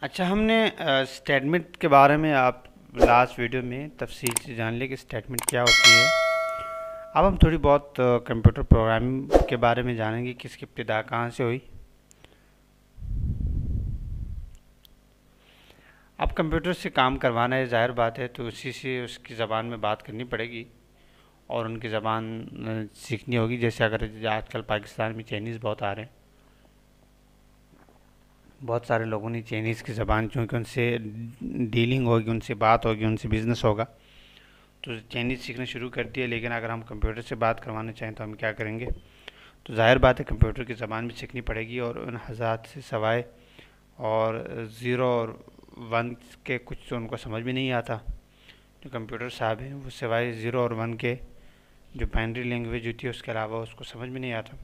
अच्छा, हमने स्टेटमेंट के बारे में आप लास्ट वीडियो में तफसील से जान लिया कि स्टेटमेंट क्या होती है। अब हम थोड़ी बहुत कंप्यूटर प्रोग्रामिंग के बारे में जानेंगे कि इसकी इब्तिदा कहाँ से हुई। अब कंप्यूटर से काम करवाना है, ज़ाहिर बात है, तो उसी से उसकी ज़बान में बात करनी पड़ेगी और उनकी ज़बान सीखनी होगी। जैसे अगर आजकल पाकिस्तान में चाइनीज़ बहुत आ रहे हैं, बहुत सारे लोगों ने चाइनीज़ की ज़बान, चूँकि उनसे डीलिंग होगी, उनसे बात होगी, उनसे बिज़नेस होगा, तो चाइनीज़ सीखना शुरू कर दिया। लेकिन अगर हम कंप्यूटर से बात करवाना चाहें तो हम क्या करेंगे? तो ज़ाहिर बात है कंप्यूटर की ज़बान भी सीखनी पड़ेगी और उन हज़ात से सवाए और ज़ीरो और वन के कुछ तो उनको समझ भी नहीं आता। जो कंप्यूटर साहब हैं वो सिवाय ज़ीरो और वन के जो बाइनरी लैंग्वेज होती है उसके अलावा उसको समझ में नहीं आता।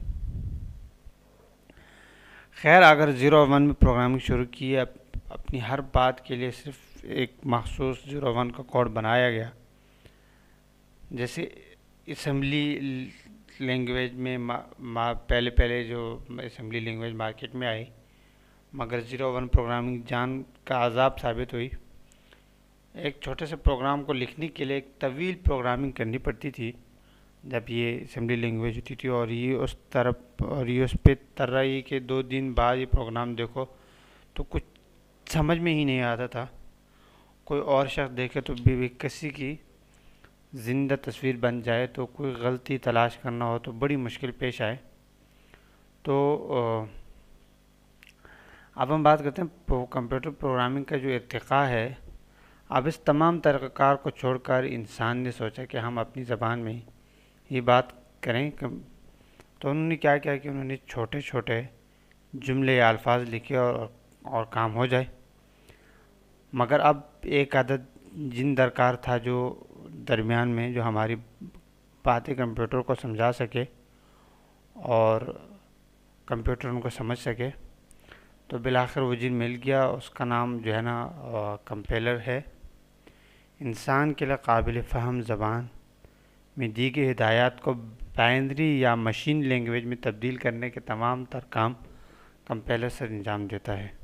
खैर, अगर ज़ीरो और वन में प्रोग्रामिंग शुरू की है, अपनी हर बात के लिए सिर्फ एक मखसूस ज़ीरो वन का कोड बनाया गया। जैसे असम्बली लैंग्वेज में पहले पहले जो असम्बली लैंग्वेज मार्केट में आई, मगर ज़ीरो वन प्रोग्रामिंग जान का अजाब साबित हुई। एक छोटे से प्रोग्राम को लिखने के लिए एक तवील प्रोग्रामिंग करनी पड़ती थी जब ये असम्बली लैंग्वेज होती थी, और ये उस पर तर्राई के 2 दिन बाद ये प्रोग्राम देखो तो कुछ समझ में ही नहीं आता था। कोई और शख्स देखे तो बेकसी की ज़िंदा तस्वीर बन जाए, तो कोई गलती तलाश करना हो तो बड़ी मुश्किल पेश आए। तो अब हम बात करते हैं कंप्यूटर प्रोग्रामिंग का जो इर्तिक़ा है। अब इस तमाम तरीक़ाकार को छोड़कर इंसान ने सोचा कि हम अपनी ज़बान में ये बात करें। तो उन्होंने क्या किया कि उन्होंने छोटे छोटे जुमले या अल्फाज लिखे और काम हो जाए। मगर अब एक आदत जिन दरकार था जो दरमियान में जो हमारी बातें कंप्यूटर को समझा सके और कंप्यूटर उनको समझ सके, तो बिलाखिर वो जिन मिल गया। उसका नाम जो है ना कंपेलर है। इंसान के लिए काबिल फ़हम ज़बान में दी गई हिदायत को बाइनरी या मशीन लैंग्वेज में तब्दील करने के तमाम तर काम कंपेलर से अंजाम देता है।